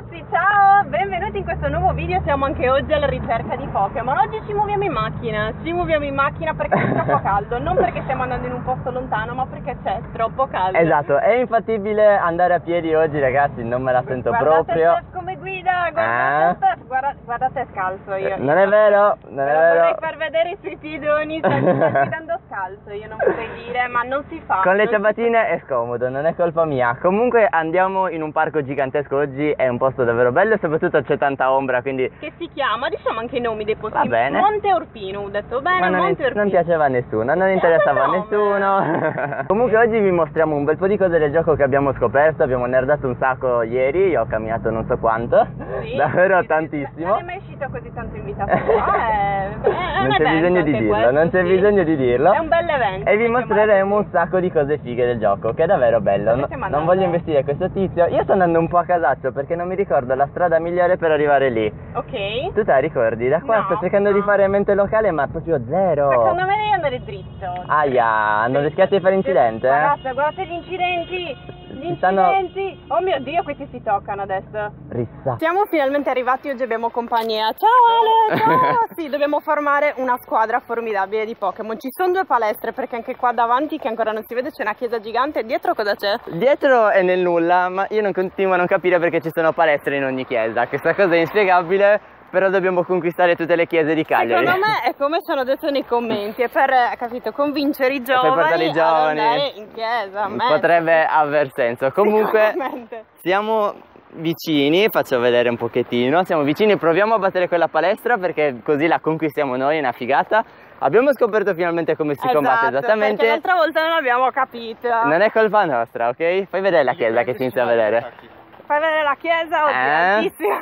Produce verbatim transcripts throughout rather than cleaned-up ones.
ragazzi, ciao! Benvenuti in questo nuovo video, siamo anche oggi alla ricerca di Pokémon. Oggi ci muoviamo in macchina, ci muoviamo in macchina perché è troppo caldo, non perché stiamo andando in un posto lontano, ma perché c'è troppo caldo. Esatto, è infattibile andare a piedi oggi ragazzi, non me la sento guardate proprio. Steph come guida, guardate ah. Steph, guarda, guardate scalzo io. Non è vero, non è vero. Vorrei far vedere i suoi piedoni, sta guidando scalzo, io non vorrei dire, ma non si fa. Con le ciabattine è scomodo, non è colpa mia. Comunque andiamo in un parco gigantesco oggi, è un posto davvero bello e soprattutto c'è tanta ombra, quindi... Che si chiama, diciamo anche i nomi dei posti. Va bene. Monte Orpino, ho detto bene, Ma non, Monte Orpino. non piaceva a nessuno, non interessava a nessuno. Comunque oggi vi mostriamo un bel po' di cose del gioco che abbiamo scoperto, abbiamo nerdato un sacco ieri, io ho camminato non so quanto, sì, davvero sì, tantissimo. Non è mai uscito così tanto invitato qua, è, è non c'è bisogno di dirlo, questo, non c'è sì. bisogno di dirlo. È un bel evento. E vi mostreremo un sacco di cose fighe del gioco, che è davvero bello. No, non voglio investire questo tizio, io sto andando un po' a casaccio perché non mi ricordo la strada migliore per arrivare lì. Ok. Tu te la ricordi? Da qua no, sto cercando no. di fare mente locale ma proprio zero. Secondo me devi andare dritto. Aia, hanno rischiato di fare incidente? Guardate, guardate gli incidenti. Gli stanno... incidenti. Oh mio Dio, questi si toccano adesso. Rissa. Siamo finalmente arrivati, oggi abbiamo compagnia. Ciao Ale, ciao. Sì, dobbiamo formare una squadra formidabile di Pokémon. Ci sono due palestre perché anche qua davanti, che ancora non si vede, c'è una chiesa gigante. Dietro cosa c'è? Dietro è nel nulla, ma io non continuo a non capire perché ci sono palestre in ogni chiesa. Questa cosa è inspiegabile. Però dobbiamo conquistare tutte le chiese di Cagliari. Secondo me è come ci hanno detto nei commenti, è per, capito, convincere i giovani, per portare i giovani ad andare in chiesa. Potrebbe aver senso. Comunque siamo vicini, faccio vedere un pochettino, siamo vicini, proviamo a battere quella palestra perché così la conquistiamo noi, è una figata. Abbiamo scoperto finalmente come si esatto, combatte esattamente. Perché l'altra volta non l'abbiamo capito. Non è colpa nostra, ok? Fai vedere la chiesa che si inizia a vedere. Fai vedere la chiesa, oddio, eh? altissima.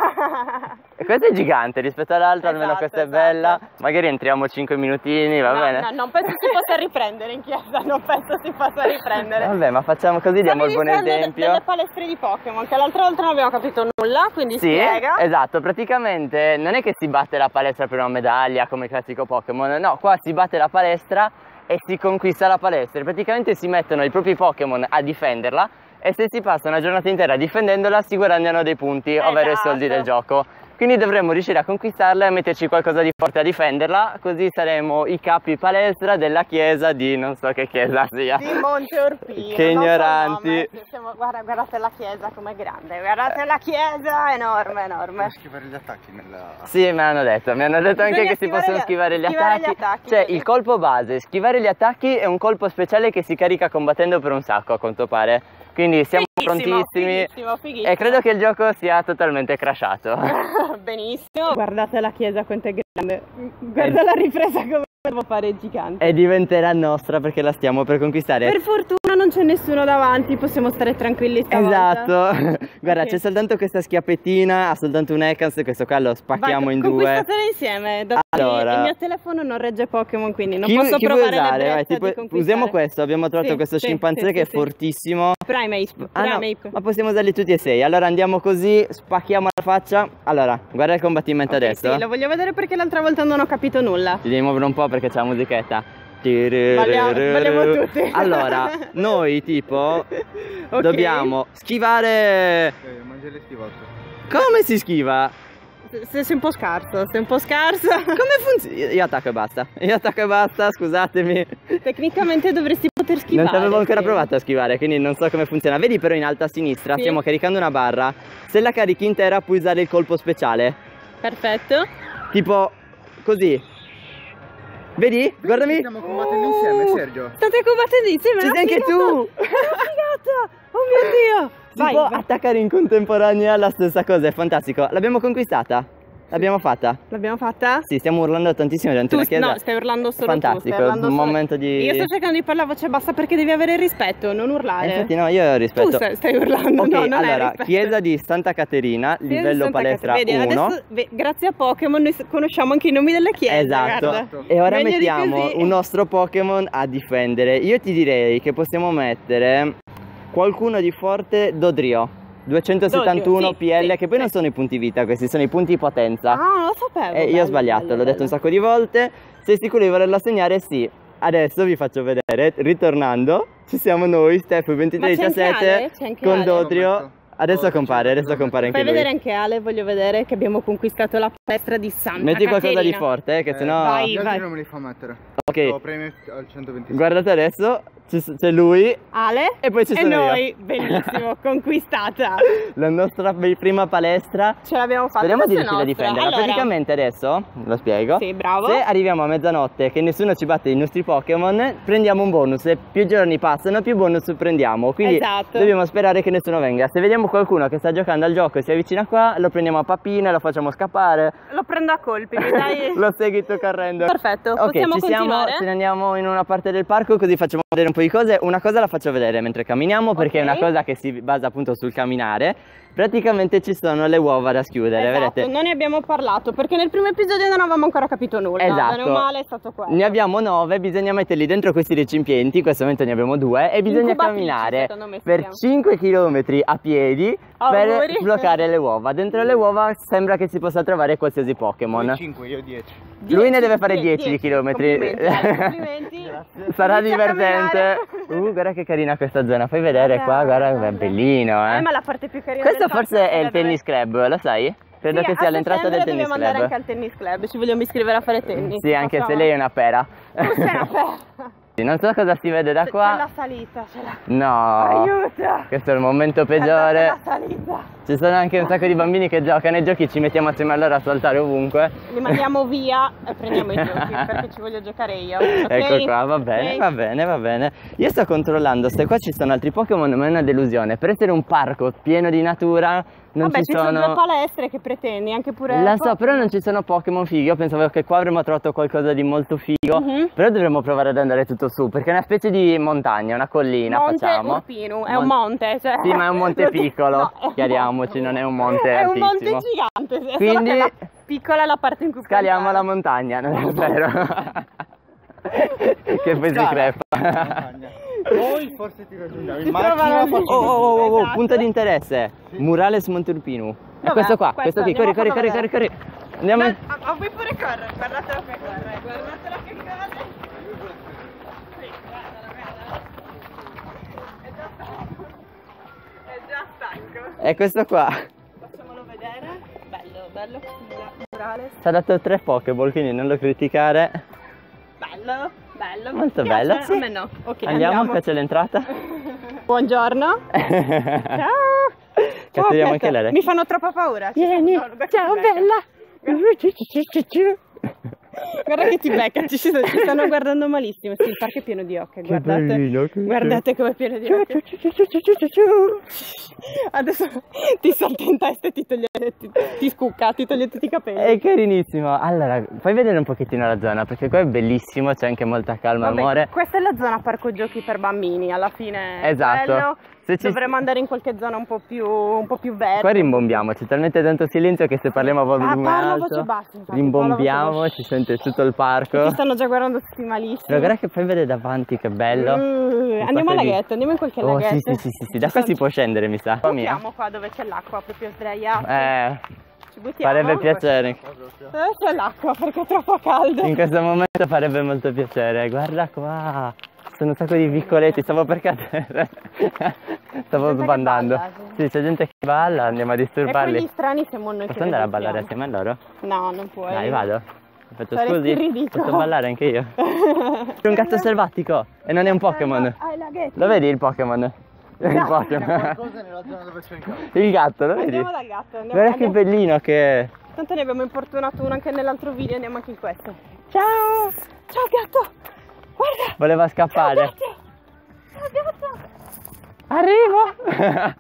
E questa è gigante rispetto all'altra, esatto, almeno questa esatto. è bella. Magari entriamo cinque minutini, va no, bene? No, non penso si possa riprendere in chiesa, non penso si possa riprendere. Vabbè, ma facciamo così, diamo il buon esempio. delle palestre di Pokémon, che l'altra volta non abbiamo capito nulla, quindi sì, spiega. Esatto, praticamente non è che si batte la palestra per una medaglia come il classico Pokémon, no, qua si batte la palestra e si conquista la palestra. Praticamente si mettono i propri Pokémon a difenderla e se si passa una giornata intera difendendola si guadagnano dei punti, esatto. ovvero i soldi del gioco. Quindi dovremmo riuscire a conquistarla e metterci qualcosa di forte a difenderla, così saremo i capi palestra della chiesa di non so che chiesa sia. Di Monte Orpino. Che ignoranti. So Siamo, guarda, guardate la chiesa com'è grande, guardate la chiesa, enorme, enorme. Puoi schivare gli attacchi nella... Sì, me l'hanno detto, mi hanno detto anche che si possono gli, schivare, gli, schivare attacchi. gli attacchi. Cioè, il colpo base, schivare gli attacchi è un colpo speciale che si carica combattendo per un sacco, a quanto pare. Quindi siamo fighissimo, prontissimi fighissimo, fighissimo. E credo che il gioco sia totalmente crashato. Benissimo. Guardate la chiesa quanto è grande. Guarda è... la ripresa come devo fare gigante. E diventerà nostra perché la stiamo per conquistare. Per fortuna non c'è nessuno davanti, possiamo stare tranquilli stavolta. Esatto. Guarda, okay. c'è soltanto questa schiappettina, ha soltanto un Ekans, questo qua lo spacchiamo Vai, in due. Conquistatele insieme. Allora, il mio telefono non regge Pokémon, quindi non chi, posso chi provare usare? le Vai, tipo, usiamo questo, abbiamo trovato sì, questo sì, scimpanzé sì, che sì, è fortissimo. Primeape, ah, Primeape. No, ma possiamo usarli tutti e sei. Allora andiamo così, spacchiamo la faccia. Allora, guarda il combattimento okay, adesso. Sì, lo voglio vedere perché l'altra volta non ho capito nulla. Ti devi muovere un po' perché c'è la musichetta. Balliamo, balliamo tutti. Allora, noi tipo okay. dobbiamo schivare. Ok, mangia le schivato. Come si schiva? Sei un po' scarso, sei un po' scarso. Come funziona? Io attacco e basta. Io attacco e basta, scusatemi. Tecnicamente dovresti poter schivare. Non ci avevo ancora sì. provato a schivare, quindi non so come funziona. Vedi però in alto a sinistra sì. stiamo caricando una barra. Se la carichi intera puoi usare il colpo speciale. Perfetto. Tipo così. Vedi? Guardami. Stiamo combattendo insieme, Sergio. State combattendo insieme. Ci sei anche tu. È una figata. Oh mio Dio. Si vai, può vai. attaccare in contemporanea la stessa cosa, è fantastico. L'abbiamo conquistata? L'abbiamo fatta? L'abbiamo fatta? Sì, stiamo urlando tantissimo gente tu, la chiesa. No, stai urlando solo Fantastico, tu. Fantastico, un momento di... Io sto cercando di parlare a voce bassa perché devi avere rispetto, non urlare. Eh, infatti no, io ho rispetto. Tu stai, stai urlando, okay, no, non allora, è chiesa di Santa Caterina, chiesa livello Santa palestra Vedi, uno. Adesso, grazie a Pokémon noi conosciamo anche i nomi delle chiese. Esatto. Guarda. E ora Meglio mettiamo un nostro Pokémon a difendere. Io ti direi che possiamo mettere qualcuno di forte Dodrio. duecentosettantuno P L, sì, che poi sì. non sono i punti vita, questi sono i punti potenza. Ah, non lo sapevo. E io ho sbagliato, l'ho detto un sacco di volte. Sei sicuro di volerlo assegnare? Sì. Adesso vi faccio vedere, ritornando, ci siamo noi, Steph ventitré diciassette con Dodrio. Adesso compare, adesso compare anche Fai lui. vedere anche Ale, voglio vedere che abbiamo conquistato la palestra di Santa Metti qualcosa Caterina. di forte, eh, che Eh, sennò... vai. Gli altri non me li fa mettere. Ok. Lo premi al centoventisei. Guardate adesso, ci- c'è lui Ale e poi ci e sono noi, io. bellissimo, conquistata. La nostra be- prima palestra. Ce l'abbiamo fatta. Speriamo di questa è riuscire a nostra. difenderla. Allora, Praticamente adesso, lo spiego. Sì, bravo. Se arriviamo a mezzanotte che nessuno ci batte i nostri Pokémon, prendiamo un bonus. E più giorni passano, più bonus prendiamo. Quindi Esatto. dobbiamo sperare che nessuno venga. Se vediamo qualcuno che sta giocando al gioco e si avvicina qua, lo prendiamo a pappine, lo facciamo scappare. Lo prendo a colpi, mi dai? Lo segui tu correndo. Perfetto, Ok, possiamo ci siamo, continuare? ce ne andiamo in una parte del parco così facciamo vedere un po' di cose. Una cosa la faccio vedere mentre camminiamo perché Ok. è una cosa che si basa appunto sul camminare. Praticamente ci sono le uova da schiudere, Esatto, vedete? non ne abbiamo parlato perché nel primo episodio non avevamo ancora capito nulla. Esatto. Bene o male è stato quello. Ne abbiamo nove, bisogna metterli dentro questi recipienti, in questo momento ne abbiamo due e bisogna Incubatrici, camminare secondo me si per chiama. cinque chilometri a piedi per Auguri. sbloccare le uova. Dentro le uova sembra che si possa trovare qualsiasi Pokémon. cinque, io dieci. Lui ne deve fare Die- dieci di chilometri. Complimenti, Ale, complimenti. Sarà Inizia a divertente. camminare. Uh, guarda che carina questa zona. Fai vedere Guarda, qua, guarda, guarda. è bellino, eh. Eh, ma la parte più carina Questo del parco forse è il sarebbe- tennis club, lo sai? Credo Sì, che sia a all'entrata del settembre tennis dobbiamo andare club. anche al tennis club, ci vogliamo iscrivere a fare tennis. Sì, anche se Facciamo- lei è una pera. Tu sei una pera. Non so cosa si vede da C'è qua. la salita, c'è la... No. Aiuto! Questo è il momento Guardate peggiore. la salita. Ci sono anche un sacco di bambini che giocano ai giochi, ci mettiamo assieme a loro a saltare ovunque. Li mandiamo via e prendiamo i giochi perché ci voglio giocare io. ok? Ecco qua, va bene, Ok? va bene, va bene. Io sto controllando se qua ci sono altri Pokémon, ma è una delusione. Per essere un parco pieno di natura non Vabbè, ci ci sono due sono... palestre che pretendi, anche pure... La so, però non ci sono Pokémon fighi. Io pensavo che qua avremmo trovato qualcosa di molto figo. Mhm. Però dovremmo provare ad andare tutto su, perché è una specie di montagna, una collina Monte facciamo. Urpinu, è Mon- un monte, cioè... Sì, ma è un monte Lo dico- piccolo, no, è un chiariamoci, non è un monte È un monte altissimo. gigante, Quindi- solo che la piccola è la parte in cui puoi Scaliamo la andare. montagna, non è vero? Che poi si Scala. crepa. Poi forse ti raggiungiamo. Si In macchina trovano lì. faccio Oh, oh, oh, oh, Esatto. punto di interesse. Murales Monturpinu. È Dov'è? questo qua, Questo, questo qui. Corri, corri, andiamo a corri, farlo corri, corri. Andiamo. in- Ma, ma vuoi pure correre? Guardatelo che corre, guardatelo che corre. Sì, guardalo, guardalo. È già stanco. È già stanco. È questo qua. Facciamolo vedere. Bello, bello questo murale. Ci ha dato tre Pokéball, quindi non lo criticare. Bello, bello. Molto Mi piace? bello, sì. A me no. Ok, Andiamo, andiamo. qua c'è l'entrata. Buongiorno. Ciao. Catturiamo anche Aspetta, lei. mi fanno troppa paura. Vieni. No, guarda Ciao che becca. bella. Guarda che ti becca, ci, ci stanno guardando malissimo. Sì, il parco è pieno di occhi, guardate. bellino, che Guardate come è pieno di occhi. Adesso ti salta in testa e ti toglie, ti, ti scucca, ti toglie tutti i capelli. È carinissimo. Allora, fai vedere un pochettino la zona, perché qua è bellissimo, c'è anche molta calma, Vabbè, amore. questa è la zona parco giochi per bambini, alla fine è Esatto. bello. Se ci- Dovremmo andare in qualche zona un po' più, un po' più verde. Qua rimbombiamo, c'è talmente tanto silenzio che se parliamo a volume Ah, parla a alto, voce bassa, infatti, rimbombiamo, parla a voce si sente tutto il parco. Ti stanno già guardando tutti malissimo. Però guarda che fai vedere davanti, che bello. Uh, Un andiamo al sacco di- laghetto, andiamo in qualche Oh laghetto. sì sì sì sì, sì. Da qua si può scendere mi sa. Qua mia. Buttiamo qua dove c'è l'acqua, proprio sdraiati. Eh, Ci buttiamo. farebbe piacere. Dove c'è l'acqua perché è troppo caldo. In questo momento farebbe molto piacere. Guarda qua, sono un sacco di piccoletti, stavo per cadere. Stavo gente che sbandando. balla, Sì, c'è gente che balla, andiamo a E quelli disturbarli. strani siamo noi che Posso andare a li ballare buttiamo. assieme a loro? No, non puoi. Dai, vado. Faccio Saresti scusi. ridicolo. Posso ballare anche io? C'è un gatto selvatico e non è un Pokémon. Ah, il laghetto. Lo vedi il Pokémon? Il Gatto. Pokémon. Qualcosa nella zona dove c'è il gatto. Il gatto, lo vedi? Andiamo dal gatto. Andiamo, Guarda che andiamo. bellino che è. Tanto ne abbiamo importunato uno anche nell'altro video, andiamo anche in questo. Ciao! Ciao gatto! Guarda! Voleva scappare. Ciao gatto! Ciao gatto! Arrivo!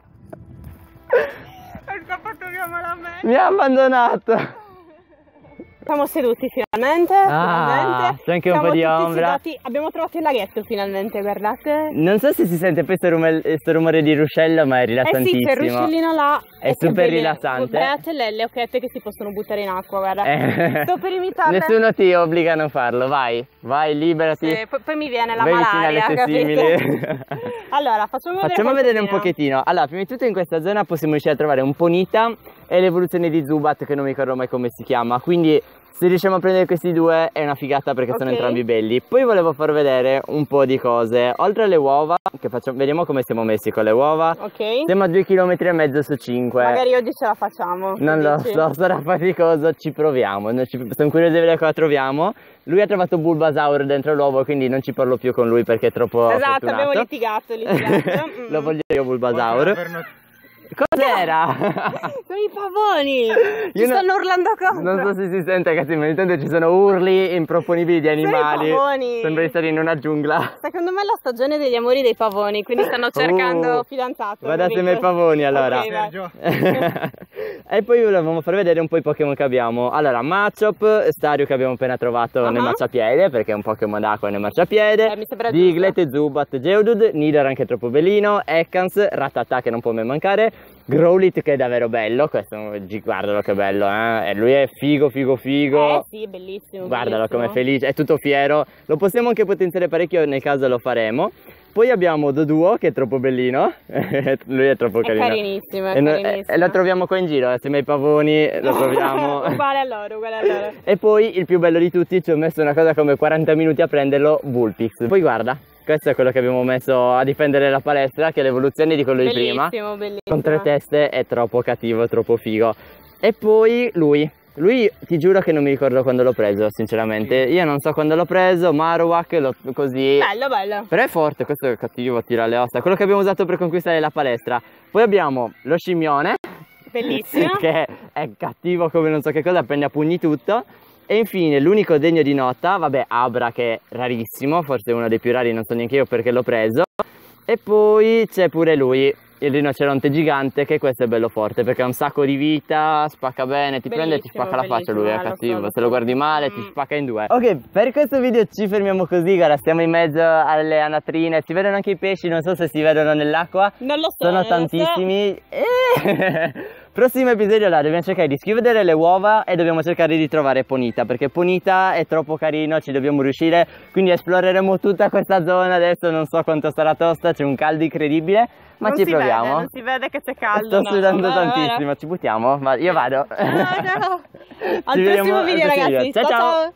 Hai scappato via malamente! Mi ha abbandonato. Siamo seduti finalmente, Ah, finalmente. c'è anche un Siamo po' di tutti ombra. sedati. Abbiamo trovato il laghetto finalmente, guardate. Non so se si sente questo rumore, questo rumore di ruscello, ma è Eh sì, rilassantissimo. c'è il ruscellino là. È e che super belle- rilassante. Beate le, le occhiette che si possono buttare in acqua, guarda. Eh. Sto per imitarle. Nessuno ti obbliga a non farlo, vai, vai, liberati. Sì, poi, poi mi viene la Vai vicino malaria, alle capito? simili. Allora, facciamo vedere Facciamo vedere un qualcosina. pochettino. Allora, prima di tutto in questa zona possiamo riuscire a trovare un Ponita e l'evoluzione di Zubat, che non mi ricordo mai come si chiama. Quindi Se riusciamo a prendere questi due è una figata perché sono Ok. entrambi belli. Poi volevo far vedere un po' di cose. Oltre alle uova, che facciamo, vediamo come siamo messi con le uova. Ok. Siamo a due chilometri e mezzo su cinque. Magari oggi ce la facciamo. Non che lo dici? so, sarà faticoso, ci proviamo. Noi ci- sono curioso di vedere cosa troviamo. Lui ha trovato Bulbasaur dentro l'uovo, quindi non ci parlo più con lui perché è troppo Esatto, fortunato. abbiamo litigato, litigato. Mm. Lo voglio io Bulbasaur. Averno- Cos'era? Sono i pavoni! Ci Io no- stanno urlando contro! Non so se si sente, ragazzi, ma intanto ci sono urli improponibili di Sono i animali. pavoni. Sembra di stare in una giungla. Secondo me è la stagione degli amori dei pavoni, quindi stanno cercando Uh, fidanzato. Vado assieme ai capito? pavoni allora. Ok, vai. Sergio. E poi volevamo far vedere un po' i Pokémon che abbiamo. Allora, Machop, Stario che abbiamo appena trovato Ah. nel marciapiede, perché è un Pokémon d'acqua nel marciapiede. Eh, mi sembra Diglett, Zubat, Geodude, Nidoran anche troppo bellino, Ekans, Rattata che non può mai mancare, Growlithe che è davvero bello, questo guardalo che bello, eh. E lui è figo figo figo. Eh sì, bellissimo. Guardalo bellissimo. com'è felice, è tutto fiero. Lo possiamo anche potenziare parecchio nel caso lo faremo. Poi abbiamo Doduo che è troppo bellino. Lui è troppo È carino. carinissimo, è E, no- carinissimo. e lo troviamo qua in giro, assieme ai pavoni lo troviamo. Uguale a loro, uguale a loro. E poi il più bello di tutti, ci ho messo una cosa come quaranta minuti a prenderlo, Vulpix. Poi guarda, questo è quello che abbiamo messo a difendere la palestra, che è l'evoluzione di quello di prima. Bellissimo, bellissimo. Con tre teste è troppo cattivo, troppo figo. E poi lui. Lui ti giuro che non mi ricordo quando l'ho preso, sinceramente. Io non so quando l'ho preso, Marowak, l'ho così. Bello, bello. Però è forte, questo è cattivo, tira le ossa. Quello che abbiamo usato per conquistare la palestra. Poi abbiamo lo scimmione, Bellissimo. che è cattivo come non so che cosa, prende a pugni tutto. E infine l'unico degno di nota, vabbè, Abra che è rarissimo, forse uno dei più rari, non so neanche io perché l'ho preso. E poi c'è pure lui, il rinoceronte gigante, che questo è bello forte perché ha un sacco di vita, spacca bene, ti prende e ti Bellissimo, spacca la faccia, lui è bellissimo, eh, lo so, cattivo, lo se lo so. guardi male ti Mm. spacca in due. Ok, per questo video ci fermiamo così, guarda, stiamo in mezzo alle anatrine, si vedono anche i pesci, non so se si vedono nell'acqua, Non lo so. sono non lo so. tantissimi. Eh! Prossimo episodio là dobbiamo cercare di schiudere le uova e dobbiamo cercare di trovare Ponita, perché Ponita è troppo carino, ci dobbiamo riuscire, quindi esploreremo tutta questa zona. Adesso non so quanto sarà tosta, c'è un caldo incredibile, ma Non ci si proviamo. Vede, non si vede che c'è caldo. Sto no, sudando guarda, guarda. tantissimo, ci buttiamo, ma io vado. No, no. Ci Al vediamo prossimo al video, prossimo ragazzi. Ciao ciao.